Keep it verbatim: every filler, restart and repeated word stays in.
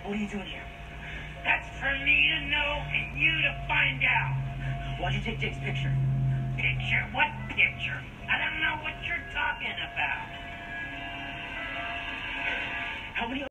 What are you doing here? That's for me to know and you to find out. Why'd you take Jake's picture? Picture? What picture? I don't know what you're talking about. How many